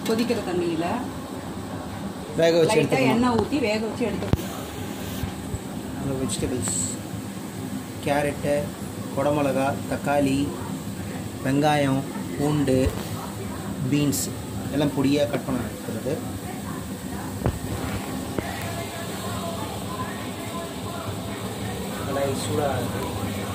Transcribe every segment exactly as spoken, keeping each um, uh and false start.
கொதிக்கிற தண்ணியில் வேக வச்சு லைட்டாக எண்ணெய் ஊற்றி வேக வச்சு எடுத்துக்கணும். அந்த வெஜிடபிள்ஸ் கேரட்டு, குடமிளகா, தக்காளி, வெங்காயம், பூண்டு, பீன்ஸ் எல்லாம் பொடியாக கட் பண்ண எடுக்கிறது. கடாய் சூடாக இருக்குது.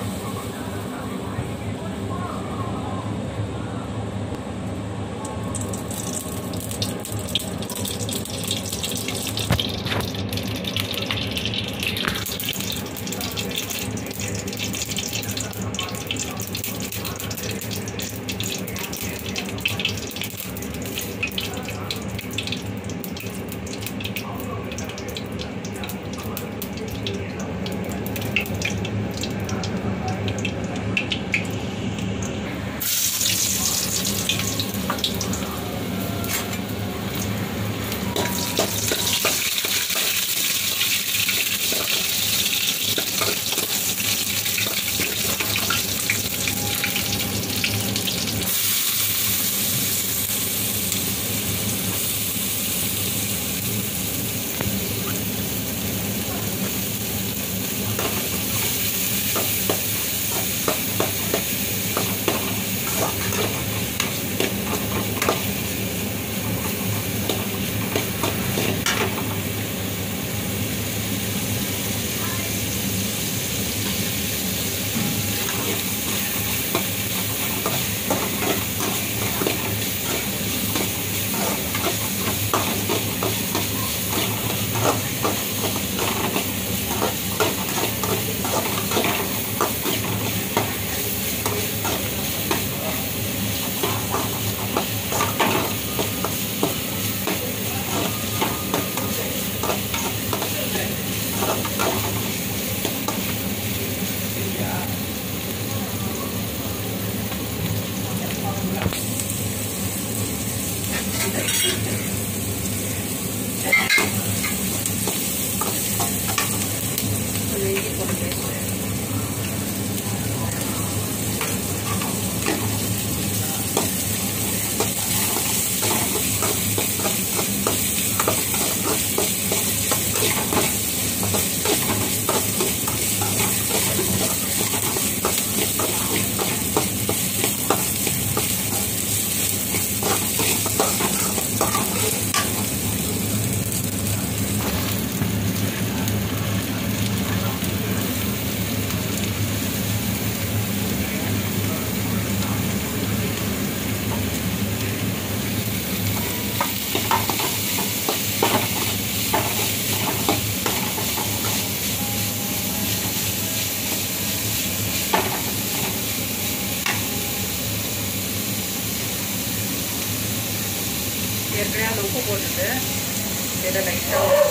ஏற்கனவே அந்த உப்பு போட்டுட்டு இதில் லைட்டாக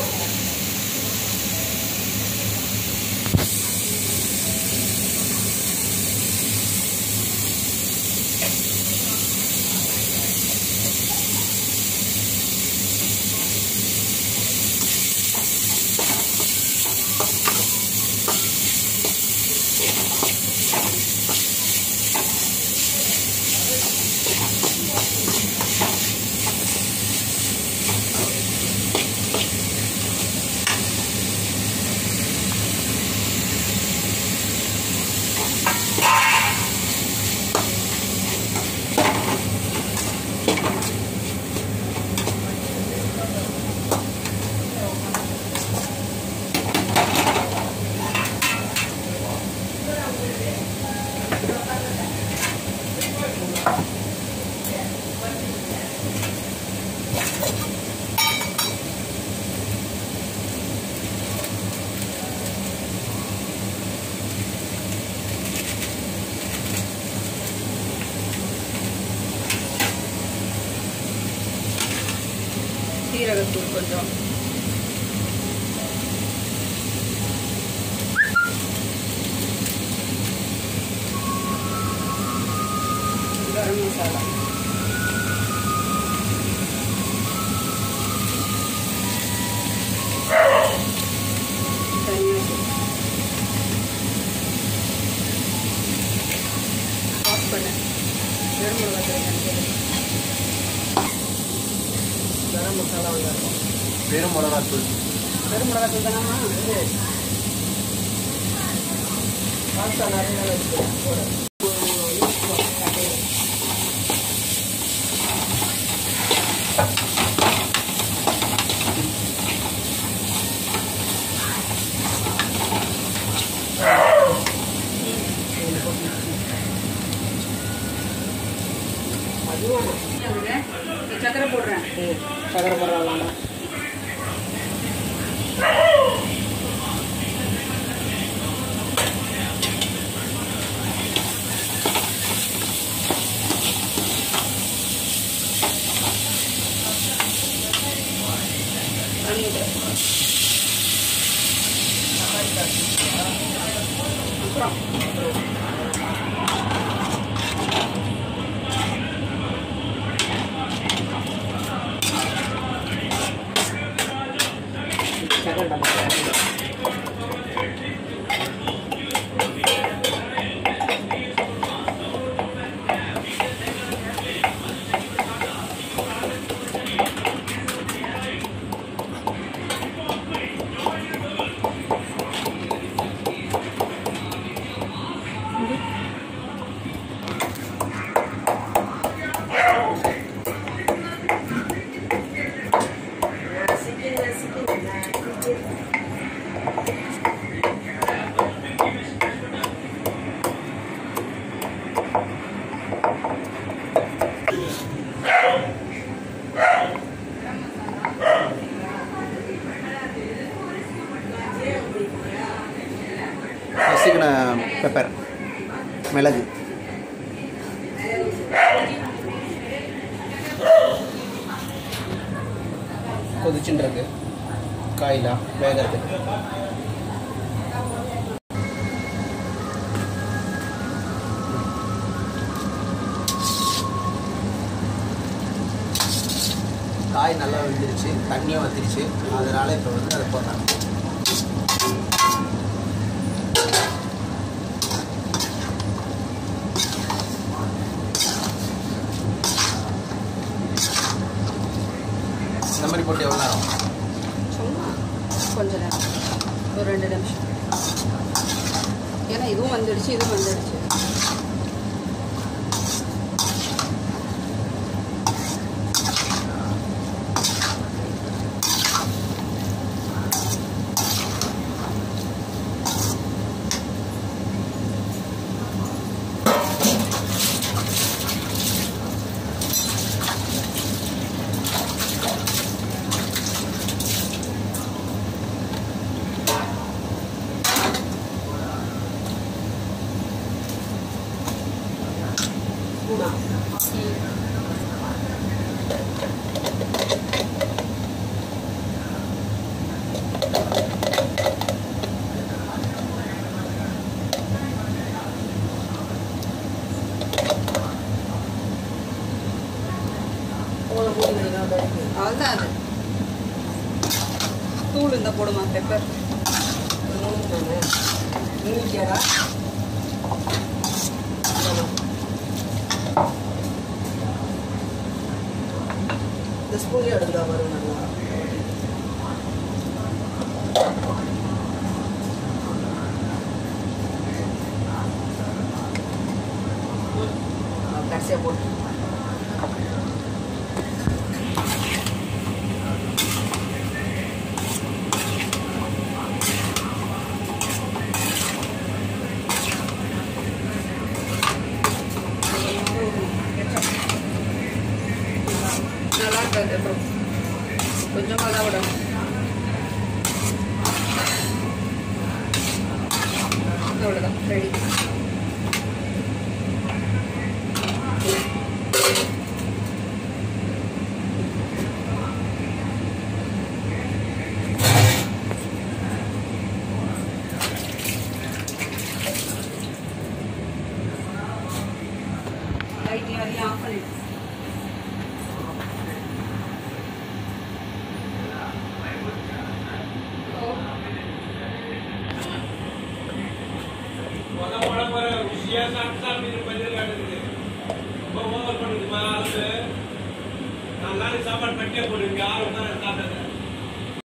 சீரகத்தூள் கொஞ்சம், கரம் மசாலா, தனியாத்தூள், ஆஃப் பண்ண வெறும் மிளகாய் கரம் மசாலா வந்து வெறும் மிளகாத்தூள். வெறும் மிளகாத்தூள் தானம்மா? பாஸ்தா நிறைய வச்சுக்கிறேன். சக்கரை போடுறேன். சக்கரை போடுறாங்க. அப்புறம் நசுக்கின பெப்பர், மிளகு, கொதிச்சுருக்கு காயெலாம் வேகிறது. காய் நல்லா வெந்துருச்சு, தண்ணியும் வந்துருச்சு. அதனால் இப்போ வந்து அதை போடுறாங்க. இந்த மாதிரி போட்டு எவ்வளோ நேரம்? சும்மா கொஞ்சம் நேரம், ஒரு ரெண்டு நிமிஷம். ஏன்னா இதுவும் வந்துடுச்சு, இதுவும் வந்துடுச்சு. அவ்வளோதான். அது தூள் இந்த போடுமா பெப்பர் இந்த ஸ்பூன்லேயே எடுத்துட்டா வரும் நல்லா. கடைசியாக போட்டு நல்லா இருக்காது. அப்புறம் கொஞ்சமாக தான் விடணும். அவ்வளோதான், ரெடி. லைட்டிங் அதையும் ஆஃப் பண்ணிட்டு Hola, hola. நாளைக்கு சாப்பாடு பட்டியே போடுவீங்க ஆறு சாப்பிட்டு